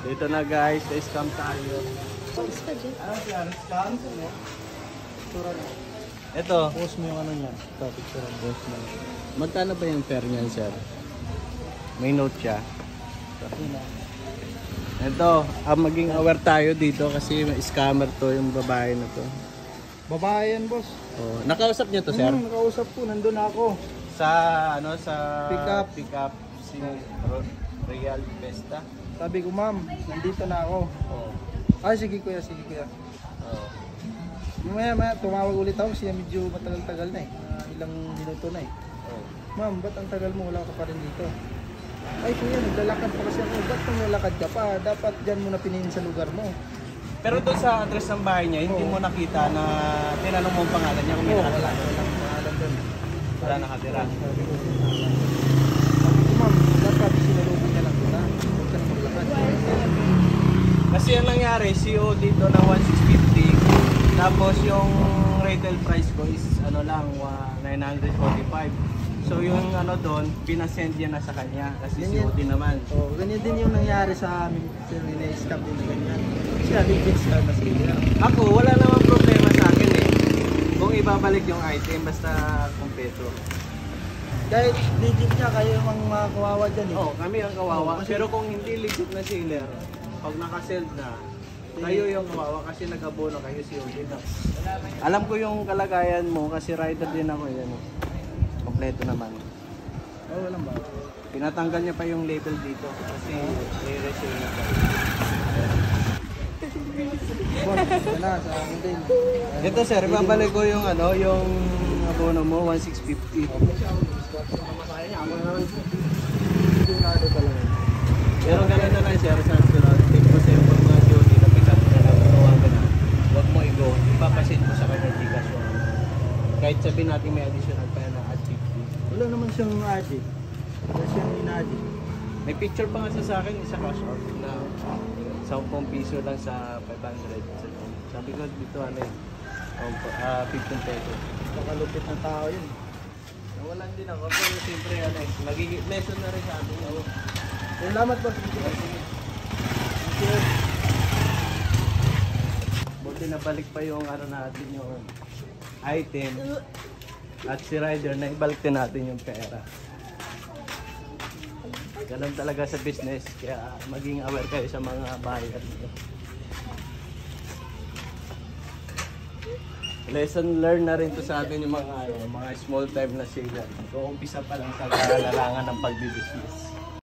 Dito na guys, scam tayo. Scam? Ito. Post mo yung ano niyan. Ito, picture mo. Post mo. Magkano ba yung fare niyan, sir? May note siya. Ito, maging aware tayo dito kasi may scammer to yung babae na to. Babae yan, boss. Oh, nakausap niyo to, sir? Nakausap po, nandun ako. Sa ano sa Pick up si Real Vesta. Sabi ko, ma'am, nandito na ako. Oh. Ay, sige kuya, sige kuya. Oh. Maya, tumawag ulit ako siya, medyo matagal-tagal na eh. Ilang minuto na eh. Oh. Ma'am, ba't ang tagal mo? Wala ka pa rin dito. Ay kuya, naglalakad pa kasi ako. Ba't naglalakad ka pa? Dapat dyan mo na pinin sa lugar mo. Pero doon sa address ng bahay niya, hindi mo nakita na tinanong mo ang pangalan niya kung may nakatira. Walang pangalan doon. Wala nakatira. Sabi ko, ma'am, dapat sinalubong niya lang doon. Huwag ka na maglakad. Kasi ang nangyari, CO dito na 1650. Tapos yung retail price ko is ano lang, 945. So yung ano doon, pinasend niya na sa kanya kasi COD naman. Oh, ganyan din yung nangyari sa amin. Scam din na ganyan. Siya, legit scam na sila. Ako, wala namang problema sa akin eh. Kung ibabalik yung item, basta kumpleto. Kahit legit niya, kayo yung mga kawawa dyan eh. Oo, kami ang kawawa. Pero kung hindi legit na seller, pag nakasell na, kayo yung kawawa kasi nag-abono kayo COD na. Alam ko yung kalagayan mo kasi rider din ako yan. Kompleto naman. Oo, walang ba? Pinatanggal niya pa yung label dito kasi re-resume na pa. Boss, wala sa akin din. Ito sir, ibabalik ko yung ano, yung abono mo, 1650. Pero ganun na lang sir, sa sunod, take mo sir, pag mga duty na pick up na nabunuhan ka na, huwag mo i-go, ipapasit mo sa kanya Gcash mo. Kahit sabihin natin may additional pa na at 50. Wala naman siyang addict. Wala siyang in-addict. May picture pa nga sa akin, isa cash out na 10 piso lang sa 500. Sabi ko dito ano eh, 15 pesos. Nakalupit ng tao yun. Nawalan din ako, pero siyempre ano eh, magiging lesson na rin sa atin. Salamat boss. Buti nabalik pa yung ano natin yung item at si rider na ibalik din natin yung pera. Ganun talaga sa business, kaya maging aware kayo sa mga buyer. Lesson learned na rin to sa atin yung mga small time na seller. So umpisa pa lang sa kalalangan ng pagbibusiness.